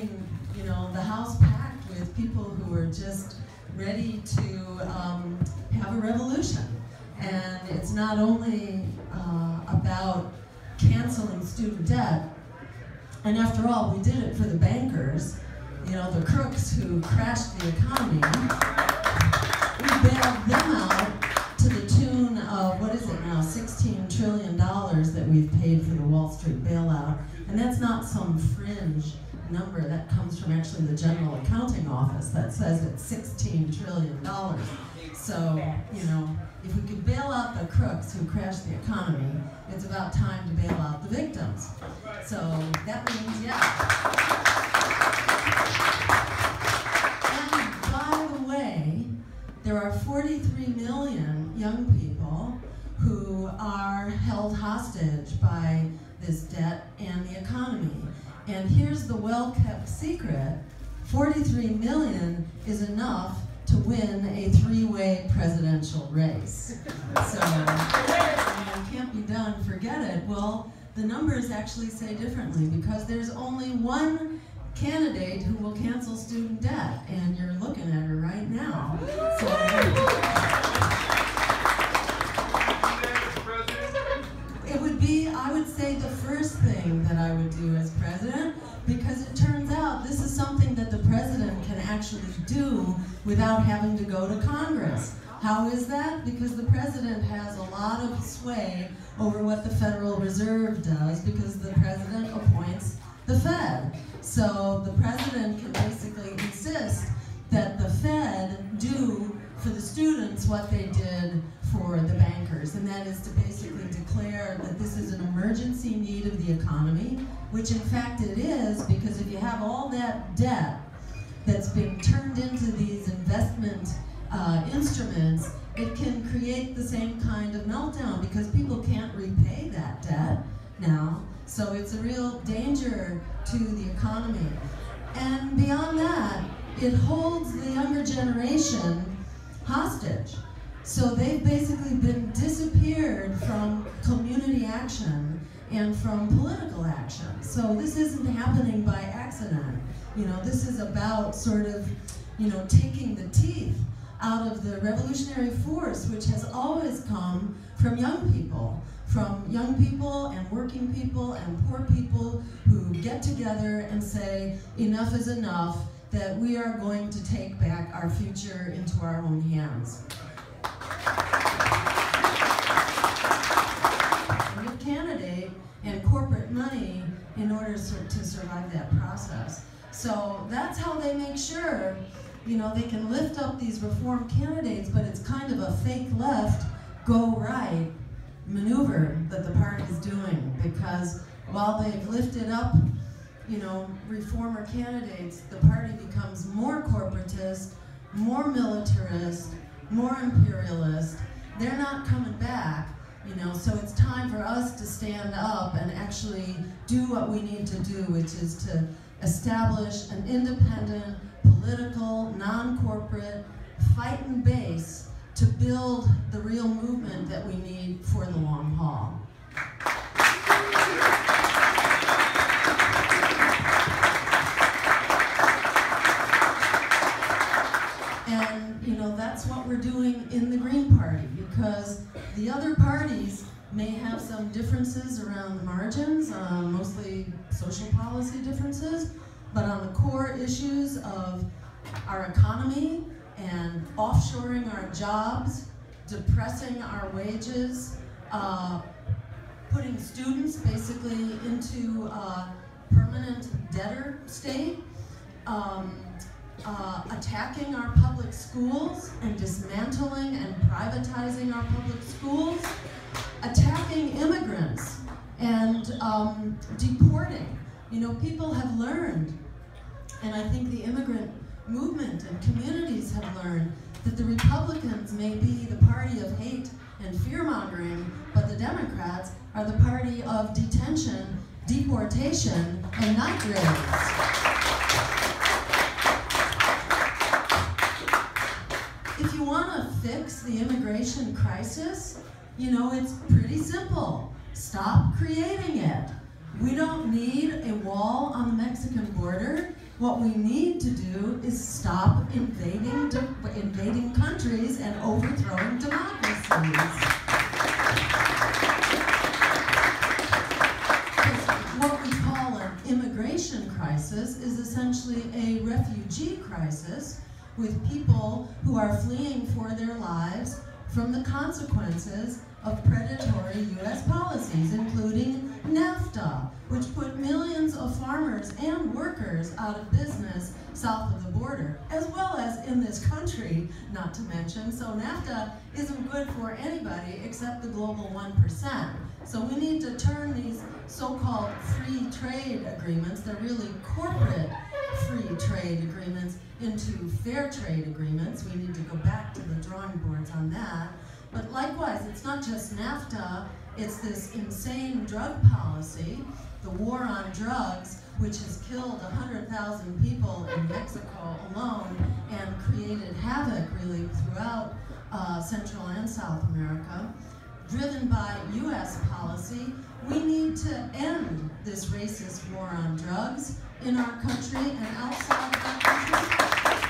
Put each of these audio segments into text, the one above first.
finding, you know, the House packed with people who are just ready to have a revolution. And it's not only about canceling student debt, and after all, we did it for the bankers, you know, the crooks who crashed the economy. We bailed them out to the tune of, what is it now, $16 trillion that we've paid for the Wall Street bailout. And that's not some fringe number. That comes from actually the General Accounting Office that says it's $16 trillion. So, you know, if we could bail out the crooks who crashed the economy, it's about time to bail out the victims. So that means, yeah. And by the way, there are 43 million young people who are held hostage by this debt and the economy. And here's the well-kept secret: 43 million is enough to win a three-way presidential race. So, can't be done, forget it. Well, the numbers actually say differently, because there's only one candidate who will cancel student debt, and you're looking at her right now. So, it would be, I would say, the first thing that I would do as president, because it turns out this is something that the president can actually do without having to go to Congress. How is that? Because the president has a lot of sway over what the Federal Reserve does, because the president appoints the Fed. So the president can basically insist that the Fed do for the students what they did for the bankers, and that is to basically declare that this is an emergency need of the economy, which in fact it is, because if you have all that debt that's being turned into these investment instruments, it can create the same kind of meltdown, because people can't repay that debt now. So it's a real danger to the economy. And beyond that, it holds the younger generation hostage. So they've basically been disappeared from community action and from political action. So this isn't happening by accident. You know, this is about sort of, you know, taking the teeth out of the revolutionary force, which has always come from young people and working people and poor people who get together and say, enough is enough, that we are going to take back our future into our own hands. We have candidate and corporate money in order to survive that process. So that's how they make sure, you know, they can lift up these reform candidates, but it's kind of a fake left, go right maneuver that the party is doing, because while they've lifted up, you know, reformer candidates, the party becomes more corporatist, more militarist, more imperialist. They're not coming back, you know, so it's time for us to stand up and actually do what we need to do, which is to establish an independent, political, non-corporate, fighting base to build the real movement that we need for the long haul. And, you know, that's what we're doing in the Green Party, because the other parties may have some differences around the margins, mostly social policy differences, but on the core issues of our economy and offshoring our jobs, depressing our wages, putting students basically into a permanent debtor state, attacking our public schools and dismantling and privatizing our public schools, attacking immigrants and deporting. You know, people have learned, and I think the immigrant movement and communities have learned, that the Republicans may be the party of hate and fear-mongering, but the Democrats are the party of detention, deportation, and night raids. If you want to fix the immigration crisis, you know, it's pretty simple. Stop creating it. We don't need a wall on the Mexican border. What we need to do is stop invading countries and overthrowing democracies. What we call an immigration crisis is essentially a refugee crisis with people who are fleeing for their lives from the consequences of predatory U.S. policies, including NAFTA, which put millions of farmers and workers out of business south of the border, as well as in this country, not to mention. So NAFTA isn't good for anybody except the global 1%. So we need to turn these so-called free trade agreements, they're really corporate free trade agreements, into fair trade agreements. We need to go back to the drawing boards on that. But likewise, it's not just NAFTA, it's this insane drug policy, the war on drugs, which has killed 100,000 people in Mexico alone and created havoc really throughout Central and South America. Driven by US policy, we need to end this racist war on drugs in our country and outside of our country.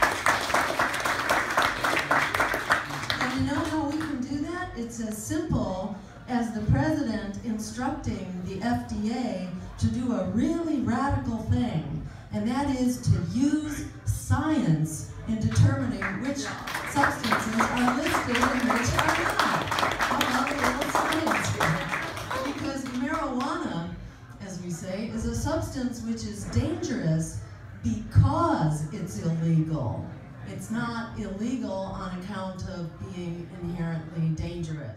And you know how we can do that? It's as simple as the president instructing the FDA to do a really radical thing, and that is to use science in determining which substances are listed and which are not. How about a little science here? Because marijuana, as we say, is a substance which is dangerous because it's illegal. It's not illegal on account of being inherently dangerous.